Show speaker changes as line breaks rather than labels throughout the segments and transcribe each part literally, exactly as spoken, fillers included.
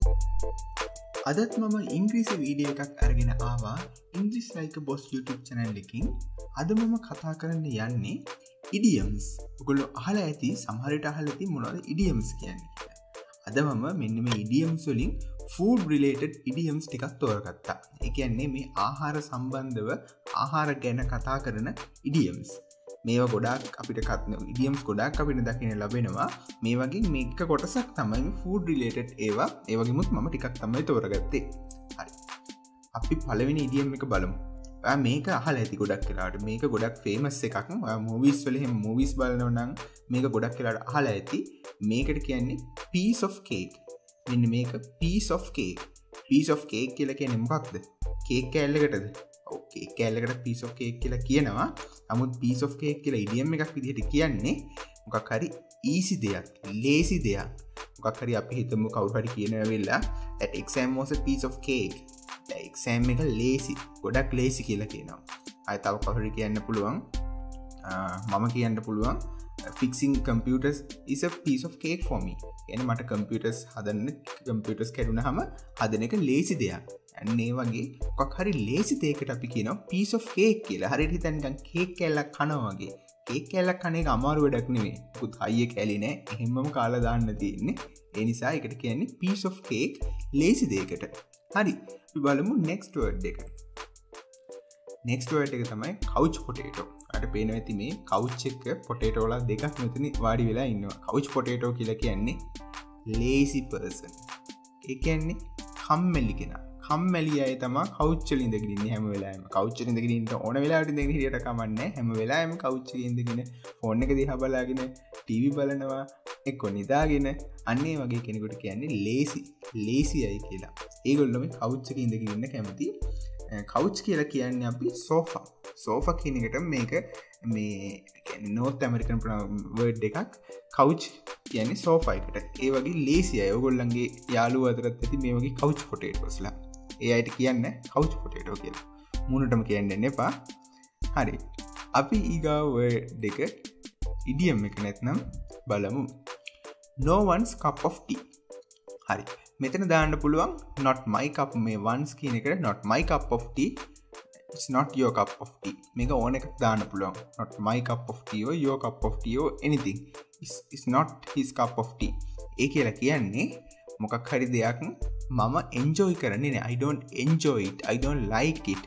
අදත් මම ඉංග්‍රීසි වීඩියෝ එකක් අරගෙන ආවා English like a boss YouTube channel එකකින්. අද මම කතා කරන්න යන්නේ idioms. ඔයගොල්ලෝ අහලා ඇති සමහරට අහලා ඇති මොනවද idioms කියන්නේ කියලා. අද මම මෙන්න මේ idioms වලින් food related idioms ටිකක් තෝරගත්තා. ඒ කියන්නේ මේ ආහාර සම්බන්ධව ආහාර ගැන කතා කරන idioms. මේවා ගොඩාක් අපිට කත්න idioms ගොඩාක් අපිට දකින්න ලැබෙනවා. මේ වගේ මේක කොටසක් තමයි මේ food related ඒවා. ඒ වගේමුත් මම ටිකක් තමයි තෝරගත්තේ. හරි. අපි පළවෙනි idiom එක බලමු. ඔයා මේක අහලා ඇති ගොඩක් වෙලාවට. මේක ගොඩක් famous එකක්. ඔයා movies වල එහෙම movies බලනවා නම් මේක ගොඩක් වෙලාවට අහලා ඇති. මේකට කියන්නේ piece of cake. මෙන්න මේක piece of cake. piece of cake කියලා කියන්නේ මොකක්ද? cake කෑල්ලකටද? Okay කෑල්ලකට piece of cake කියලා කියනවා. නමුත් piece of cake කියලා idiom එකක් විදිහට කියන්නේ මොකක් හරි easy දෙයක්, lazy දෙයක්. මොකක් හරි අපි හිතමු කවුරු හරි කියනවා වෙලා that exam was a piece of cake. that exam එක lazy, ගොඩක් lazy කියලා කියනවා. ආයෙ තව කවුරු හරි කියන්න පුළුවන් මම කියන්න පුළුවන් fixing computers is a piece of cake for me. කියන්නේ මට computers හදන්න computers කැඩුනහම හදන එක lazy දෙයක්. අන්න ඒ වගේ මොකක් හරි lazy දෙයකට අපි කියනවා piece of cake කියලා. හරියට හිතන්න නිකන් cake කෑල්ලක් කනවා වගේ. cake කෑල්ලක් කන එක අමාරු වැඩක් නෙවෙයි. පුත් හයිය කැලි නෑ. එහෙමම කාලා දාන්න තියෙන්නේ. ඒ නිසා ඒකට කියන්නේ piece of cake lazy දෙයකට. හරි. අපි බලමු next word එක. next word එක තමයි couch potato. අර පේනවා ඇති මේ couch එක potato වල දෙකක් මෙතන වාඩි වෙලා ඉන්නවා. couch potato කියලා කියන්නේ lazy person. ඒ කියන්නේ කම්මැලි කෙනා. කම්මැලි අය තමයි couch වල ඉඳගෙන ඉන්නේ හැම වෙලාවෙම. couch වල ඉඳගෙන ඉන්න ඕන වෙලාවට ඉඳගෙන හිටියට කමන්නේ. හැම වෙලාවෙම couch එකේ ඉඳගෙන phone එක දිහා බලාගෙන T V බලනවා. එක්ක නිදාගෙන අන්න ඒ වගේ කෙනෙකුට කියන්නේ lazy. lazy අය කියලා. ඒගොල්ලෝ මේ couch එකේ ඉඳගෙන ඉන්න කැමති. couch කියලා කියන්නේ අපි sofa. sofa කියන එකට මේක මේ කියන්නේ North American word එකක්. couch කියන්නේ sofa එකට. ඒ වගේ lazy අය. ඔයගොල්ලන්ගේ යාළුවෝ අතරත් ඇති මේ වගේ couch potatoes ලා. ඒ අයට කියන්නේ couch potato කියලා. මුණටම කියන්න එපා. හරි. අපි ඊගාව word එක idiom එක නැත්නම් බලමු. No one's cup of tea. හරි. මෙතන දාන්න පුළුවන් not my cup මේ once කියන එකට not my cup of tea. It's not your cup of tea. මේක ඕන එකක් දාන්න පුළුවන්. Not my cup of tea or your cup of tea or anything. It's, it's not his cup of tea. ඒ කියලා කියන්නේ මොකක් හරි දෙයක් මම enjoy කරන්නේ නෑ. I don't enjoy it. I don't like it.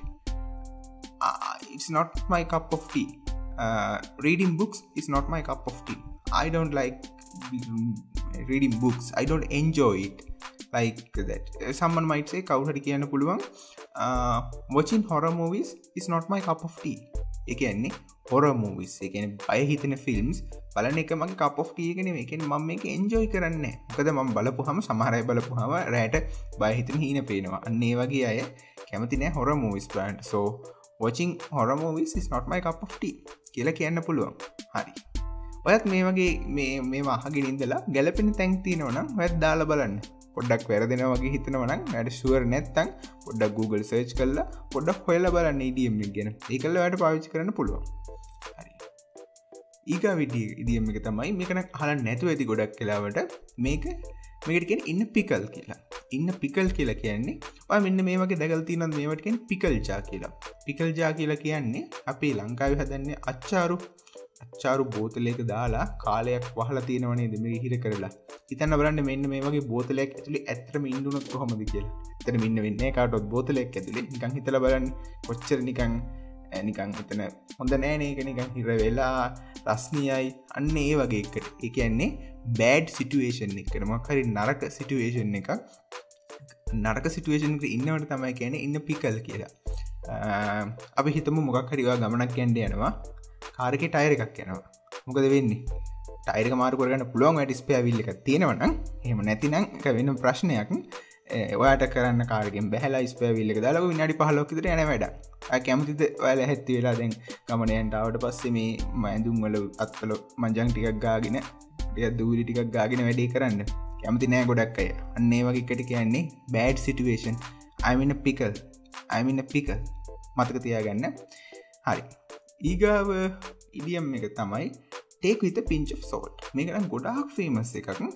Uh, it's not my cup of tea. Uh, reading books is not my cup of tea. I don't like reading books. I don't enjoy it. Like that. Someone might say කවුරු හරි කියන්න පුළුවන් uh, watching horror movies is not my cup of tea. ඒ කියන්නේ horror movies. ඒ කියන්නේ බය හිතෙන films බලන එක මගේ cup of tea එක නෙමෙයි. ඒ කියන්නේ මම මේක enjoy කරන්නේ නැහැ. මොකද මම බලපුවාම සමහර අය බලපුවාම රැට බය හිතෙන හීන පේනවා. අන්න ඒ වගේ අය කැමති නැහැ horror movies බලන්න. So watching horror movies is not my cup of tea කියලා කියන්න පුළුවන්. හරි. ඔයත් මේ වගේ මේ මේවා අහගෙන ඉඳලා ගැළපෙන තැන් තියෙනවා නම් ඔයත් දාලා බලන්න. පොඩ්ඩක් වැරදෙනවා වගේ හිතනවා නම් ඔයාලට ෂුවර් නැත්නම් පොඩ්ඩක් Google search කරලා පොඩ්ඩක් හොයලා බලන්න idiom එක ගැන. ඒකල ඔයාලට පාවිච්චි කරන්න පුළුවන්. හරි. ඊගා idiom එක තමයි මේක නම් අහලා නැතුව ඇති ගොඩක් වෙලාවට මේක මේකට කියන්නේ in a pickle කියලා. in a pickle කියලා කියන්නේ ඔයා මෙන්න මේ වගේ දැකලා තියෙනවද මේවට කියන්නේ pickle jar කියලා. pickle jar කියලා කියන්නේ අපේ ලංකාවේ හදන්නේ අච්චාරු අච්චාරු බෝතලයක දාලා කාලයක් වහලා තියෙනව නේද මේක හිර කරලා. හිතන්න බලන්න මෙන්න මේ වගේ බෝතලයක් ඇතුලේ ඇත්තටම ඉන්නුනොත් කොහොමද කියලා. ඇත්තටම ඉන්න වෙන්නේ කාටවත් බෝතලයක් ඇතුලේ. නිකන් හිතලා බලන්න කොච්චර නිකන් නිකන් හිතන හොඳ නෑ නේ ඒක නිකන් හිර වෙලා රස්නියයි අන්න ඒ වගේ එකට. ඒ කියන්නේ bad situation එකකට මොකක් හරි නරක situation එකක් නරක situation එකක ඉන්නවට තමයි කියන්නේ in a pickle කියලා. අපි හිතමු මොකක් හරි ඔයා ගමනක් යන්න යනවා. කාර් එකේ ටයර් එකක් යනවා. මොකද වෙන්නේ? ටයර් එක මාරු කරගන්න පුළුවන් ඔයාට ස්පෙයා වීල් එකක් තියෙනවා නම් එහෙම නැතිනම් ඒක වෙන ප්‍රශ්නයක්. ඔයාට කරන්න කාර් එකෙන් බැහැලා ස්පෙයා වීල් එක දාලා විනාඩි පහළොවක් විතර යන වැඩක්. ආ කැමතිද ඔයාලා හැත්ති වෙලා දැන් ගමන යන්න ආවට පස්සේ මේ මැඳුම් වල අත්වල මංජන් ටිකක් ගාගෙන ටිකක් දූලි ටිකක් ගාගෙන වැඩේ කරන්න. කැමති නෑ ගොඩක් අය. අන්න ඒ වගේ එකට කියන්නේ bad situation. I'm in a pickle. I'm in a pickle. මතක තියාගන්න. හරි. ඊගාව idiom එක තමයි take with a pinch of salt. මේක නම් ගොඩාක් famous එකක්.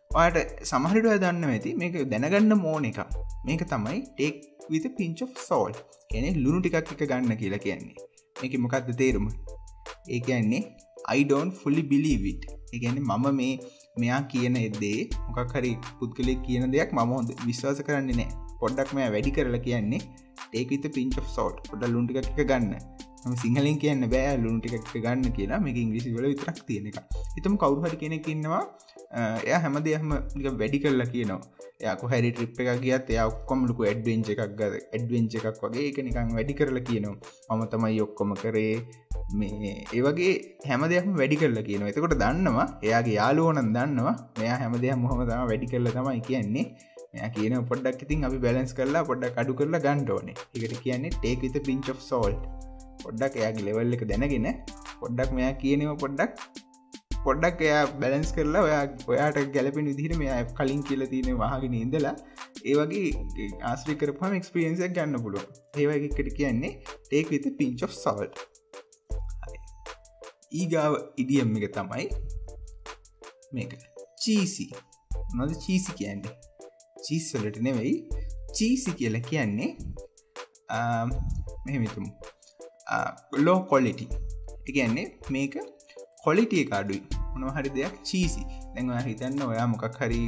ඔයාට සමහර විට ඔයා දන්නවා ඇති මේක දැනගන්න ඕන එක. මේක තමයි take with a pinch of salt. කියන්නේ ලුණු ටිකක් එක ගන්න කියලා කියන්නේ. මේකේ මොකක්ද තේරුම? ඒ කියන්නේ I don't fully believe it. ඒ කියන්නේ මම මේ මෙයා කියන දේ මොකක් හරි පුද්ගලයෙක් කියන දෙයක් මම හොඳ විශ්වාස කරන්නේ නැහැ. පොඩ්ඩක් මෙයා වැඩි කරලා කියන්නේ take with a pinch of salt. පොඩ්ඩක් ලුණු ටිකක් එක ගන්න. මම සිංහලෙන් කියන්න බෑ ලුණු ටිකක් එක ගන්න කියලා. මේක ඉංග්‍රීසි වල විතරක් තියෙන එක. හිතමු කවුරු හරි කෙනෙක් ඉන්නවා එයා හැමදේම නිකන් වැඩි කරලා කියනවා. එයා කොහරි ට්‍රිප් එකක් ගියත් එයා ඔක්කොම ලොකු ඇඩ්වෙන්චර් එකක් ගත්තා. ඇඩ්වෙන්චර් එකක් වගේ ඒක නිකන් වැඩි කරලා කියනවා. මම තමයි ඔක්කොම කරේ මේ ඒ වගේ හැමදේම වැඩි කරලා කියනවා. එතකොට දන්නවා එයාගේ යාළුවෝ නම් දන්නවා මෙයා හැමදේම මොහොම තමයි වැඩි කරලා තමයි කියන්නේ. මෙයා කියනවා පොඩ්ඩක් ඉතින් අපි බැලන්ස් කරලා පොඩ්ඩක් අඩු කරලා ගන්න ඕනේ. ඒකට කියන්නේ take with a pinch of salt. පොඩ්ඩක් එයාගේ ලෙවල් එක දැනගෙන පොඩ්ඩක් මෙයා කියනවා පොඩ්ඩක් පොඩ්ඩක් එයා බැලන්ස් කරලා ඔයා ඔයාට ගැලපෙන විදිහට මෙයා කලින් කියලා තියෙන වහගෙන ඉඳලා ඒ වගේ ආශ්‍රය කරපුවාම එක්ස්පීරියන්ස් එකක් ගන්න පුළුවන්. ඒ වගේ එකට කියන්නේ take with a pinch of salt. හරි. ඊගාව ඉඩියම් එක තමයි මේක. cheesy. මොනවද cheesy කියන්නේ? cheese වලට නෙවෙයි cheesy කියලා කියන්නේ අ මෙහෙම හිතමු. low quality. ඒ කියන්නේ මේක quality එක අඩුයි. මොනවා හරි දෙයක් cheesy. දැන් ඔයා හිතන්න ඔයා මොකක් හරි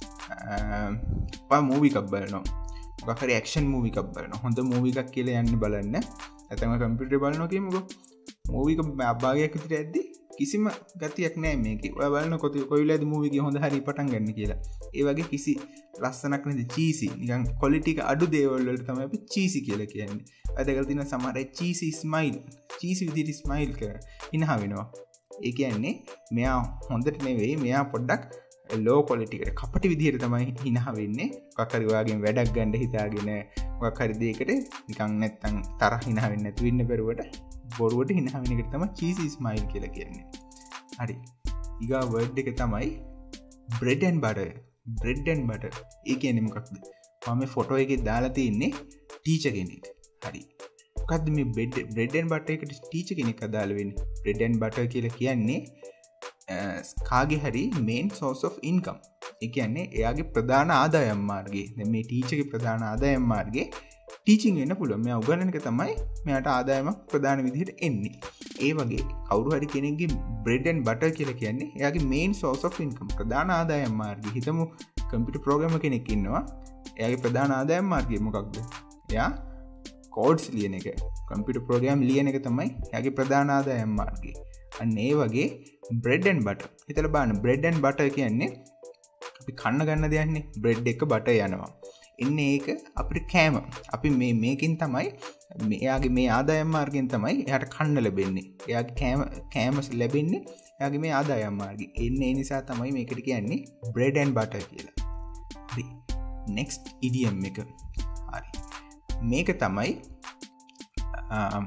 ඔයා මූවි එකක් බලනවා. මොකක් හරි action movie එකක් බලනවා. හොඳ movie එකක් කියලා යන්න බලන්න. නැත්නම් කම්පියුටර් බලනවා කියමුකෝ. movie එක භාගයක් විතර ඇද්දි කිසිම ගතියක් නැහැ මේකේ. ඔයා බලන කොයි වෙලාවේද movie එක හොඳ හරි පටන් ගන්න කියලා. ඒ වගේ කිසි ලස්සනක් නැති cheesy නිකන් quality එක අඩු දේවල් වලට තමයි අපි cheesy කියලා කියන්නේ. අදකල් තියෙන සමහර අය cheesy smile cheesy විදිහට smile කර ඉනහ වෙනවා. ඒ කියන්නේ මෙයා හොඳට නෙවෙයි මෙයා පොඩ්ඩක් low quality එකට කපටි විදිහට තමයි හිනහ වෙන්නේ. මොකක් හරි ඔයාගෙන් වැඩක් ගන්න හිතාගෙන මොකක් හරි දෙයකට නිකන් නැත්තම් තරහ හිනහ වෙන්නේ නැතු වෙන්න බැරුවට බොරුවට හිනහ වෙන එකට තමයි cheesy smile කියලා කියන්නේ. හරි. ඊගා වර්ඩ් එක තමයි bread and butter. bread and butter. ඒ කියන්නේ මොකක්ද? මම මේ ෆොටෝ එකේ දාලා තින්නේ ටීචර් කෙනෙක්. හරි. මොකද්ද මේ bread bread and butter එකට ටීචර් කෙනෙක් අදාළ වෙන්නේ? bread and butter කියලා කියන්නේ කාගේ හරි main source of income. ඒ කියන්නේ එයාගේ ප්‍රධාන ආදායම් මාර්ගය. දැන් මේ ටීචර්ගේ ප්‍රධාන ආදායම් මාර්ගය ටීචින් වෙන්න පුළුවන්. මෙයා උගන්වන එක තමයි මෙයාට ආදායමක් ප්‍රධාන විදිහට එන්නේ. ඒ වගේ කවුරු හරි කෙනෙක්ගේ bread and butter කියලා කියන්නේ එයාගේ main source of income ප්‍රධාන ආදායම් මාර්ගය. හිතමු කම්පියුටර් ප්‍රෝග්‍රෑමර් කෙනෙක් ඉන්නවා. එයාගේ ප්‍රධාන ආදායම් මාර්ගය මොකක්ද? එයා කෝඩ්ස් ලියන එක. කම්පියුටර් ප්‍රෝග්‍රෑම් ලියන එක තමයි එයාගේ ප්‍රධාන ආදායම් මාර්ගය. අන්න ඒ වගේ bread and butter. හිතලා බලන්න bread and butter කියන්නේ අපි කන්න ගන්න දෙයක්නේ. bread එක butter යනවා. එන්නේ ඒක අපිට කෑම. අපි මේ මේකෙන් තමයි එයාගේ මේ ආදායම් මාර්ගයෙන් තමයි එයාට කන්න ලැබෙන්නේ. එයාගේ කෑම කෑම ලැබෙන්නේ එයාගේ මේ ආදායම් මාර්ගය. එන්නේ ඒ නිසා තමයි මේකට කියන්නේ bread and butter කියලා. හරි. next idiom එක. හරි. මේක තමයි uh,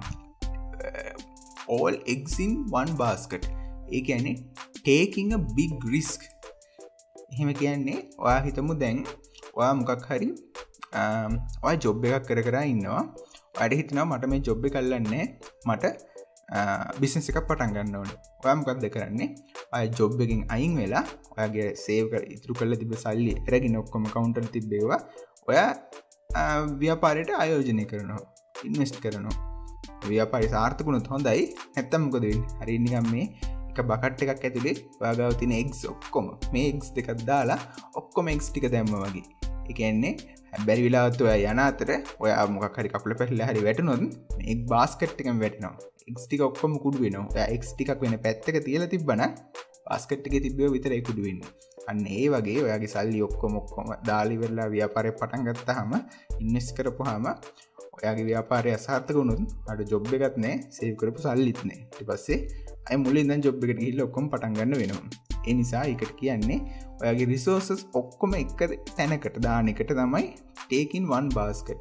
all eggs in one basket. ඒ කියන්නේ taking a big risk. එහෙම කියන්නේ ඔයා හිතමු දැන් ඔයා මොකක් හරි ඔයා ජොබ් එකක් කර කර ඉන්නවා. ඔයාට හිතෙනවා මට මේ ජොබ් එක අල්ලන්නේ මට බිස්නස් එකක් පටන් ගන්න ඕනේ. ඔයා මොකක්ද කරන්නේ? ඔයා ජොබ් එකෙන් අයින් වෙලා ඔයාගේ සේව් කර ඉතුරු කරලා තිබ්බ සල්ලි අරගෙන ඔක්කොම කවුන්ටර් තිබ්බේවා ඔයා ව්‍යාපාරයට ආයෝජනය කරනවා. ඉන්වෙස්ට් කරනවා. ව්‍යාපාරය සාර්ථක වුණොත් හොඳයි. නැත්තම් මොකද වෙන්නේ? හරිය නිකන් මේ එක බකට් එකක් ඇතුලේ ඔයා ගාව තියෙන eggs ඔක්කොම මේ eggs දෙකක් දාලා ඔක්කොම eggs ටික දැම්මා වගේ. ඒ කියන්නේ බැරි වෙලාවත් ඔයා යන අතර ඔයා මොකක් හරි කකුල පැහිලා හරි වැටුනොත් මේ egg basket එකෙන් වැටෙනවා. eggs ටික ඔක්කොම කුඩු වෙනවා. ඔයා eggs ටිකක් වෙන පැත්තක තියලා තිබ්බනම් basket එකේ තිබ්බේ විතරයි කුඩු වෙන්නේ. අන්න ඒ වගේ ඔයාගේ සල්ලි ඔක්කොම ඔක්කොම දාලා ඉවරලා ව්‍යාපාරය පටන් ගත්තාම ඉන්වෙස්ට් කරපුවාම ඔයාගේ ව්‍යාපාරය අසාර්ථක වුණොත් අර ජොබ් එකක් නැහැ, සේව් කරපු සල්ලිත් නැහැ. ඊට පස්සේ අය මුලින් ඉඳන් ජොබ් එකට ගිහිල්ලා ඔක්කොම පටන් ගන්න වෙනවා. ඒ නිසා ඒකට කියන්නේ ඔයාගේ රිසෝසස් ඔක්කොම එක තැනකට දාන එකට තමයි take in one basket.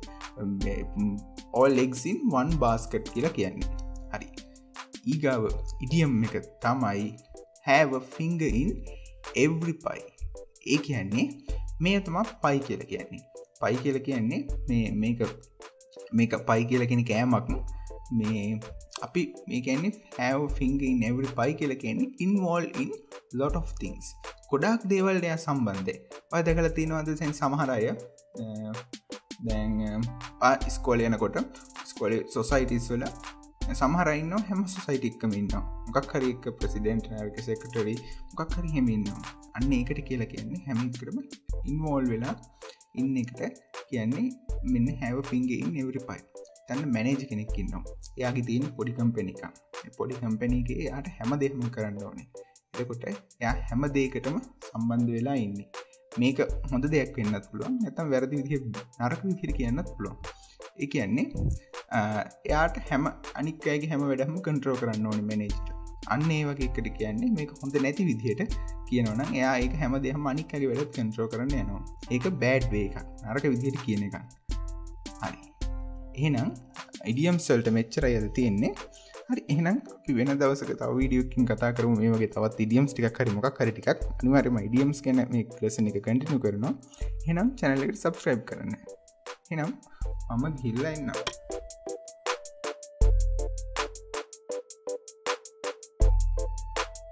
all eggs in one basket කියලා කියන්නේ. හරි. ඊගාව ඉඩියම් එක තමයි have a finger in every pie. ඒ කියන්නේ මේ තමයි pie කියලා කියන්නේ. pie කියලා කියන්නේ මේ මේක මේක pie කියලා කියන කෑමක් මේ අපි මේ කියන්නේ have finger in every pie කියලා කියන්නේ involved in lot of things. ගොඩාක් දේවල් එයා සම්බන්ධයි. ඔය දැකලා තියෙනවද දැන් සමහර අය දැන් ඉස්කෝලේ යනකොට ඉස්කෝලේ සොසයිටිස් වල සමහර අය ඉන්නවා හැම සොසයිටි එකකම ඉන්නවා. මොකක් හරි එක ප්‍රෙසිඩන්ට් නැත්නම් සෙක්‍රටරි මොකක් හරි හැම ඉන්නවා. අන්න ඒකට කියලා කියන්නේ හැම එකකටම ඉන්වෝල්ව් වෙලා ඉන්න එකට කියන්නේ මෙන්න have a finger in every pie. දැන් මැනේජර් කෙනෙක් ඉන්නවා. එයාගේ තියෙන පොඩි කම්පැනි එකක්. ඒ පොඩි කම්පැනි එකේ එයාට හැම දෙයක්ම කරන්න ඕනේ. එතකොට එයා හැම දෙයකටම සම්බන්ධ වෙලා ඉන්නේ. මේක හොඳ දෙයක් වෙන්නත් පුළුවන්. නැත්නම් වැරදි විදිහට නරක විදිහට කියන්නත් පුළුවන්. ඒ කියන්නේ එයාට හැම අනික් අයගේ හැම වැඩම කන්ට්‍රෝල් කරන්න ඕනේ මැනේජර්. අන්න ඒ වගේ එකට කියන්නේ මේක හොඳ නැති විදිහට කියනවා නම් එයා ඒක හැම දෙයක්ම අනික් අයගේ වැඩත් කන්ට්‍රෝල් කරන්න යනවා. ඒක බෑඩ් වේ එකක්. නරක විදිහට කියන එකක්. හරි. එහෙනම් ඉඩියම්ස් වලට මෙච්චරයි අද තියෙන්නේ. හරි එහෙනම් අපි වෙන දවසක තව වීඩියෝ එකකින් කතා කරමු මේ වගේ තවත් ඉඩියම්ස් ටිකක් හරි මොකක් හරි ටිකක්. අනිවාර්යයෙන්ම ඉඩියම්ස් ගැන මේ ලෙසන් එක කන්ටිනියු කරනවා. එහෙනම් channel එකට subscribe කරන්න. එහෙනම් මම ගිහිල්ලා ඉන්නවා.